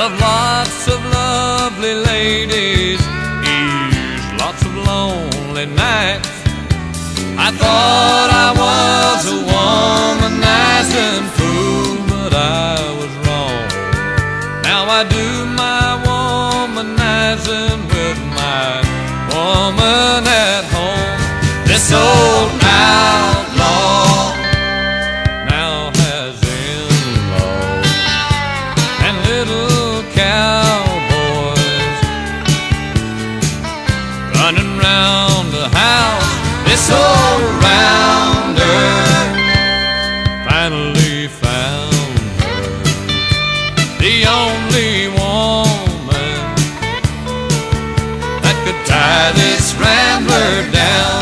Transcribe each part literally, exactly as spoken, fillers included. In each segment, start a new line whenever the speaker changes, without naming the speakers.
of lots of lovely ladies, he's lots of lonely nights. I thought I was a womanizing fool, but I was wrong. Now I do my womanizing with my woman at home. This old outlaw now has in-laws and little cowboys running round the house. This old rounder finally found her, the only woman that could tie this rambler down.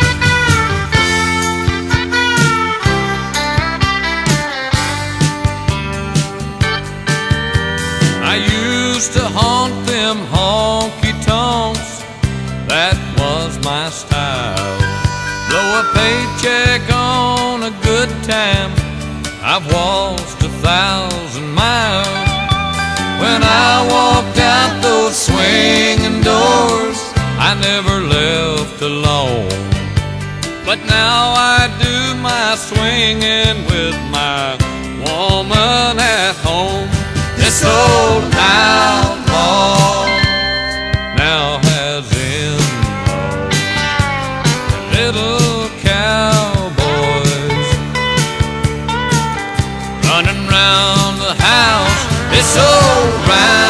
I used to haunt them honky-tonks, that was my style. Blow a paycheck on a good time, I've waltzed a thousand miles. When I walked out those swinging doors, I never left alone. But now I do my swinging with my woman at home. This old outlaw now has in-laws, little cowboys running round the house. This old round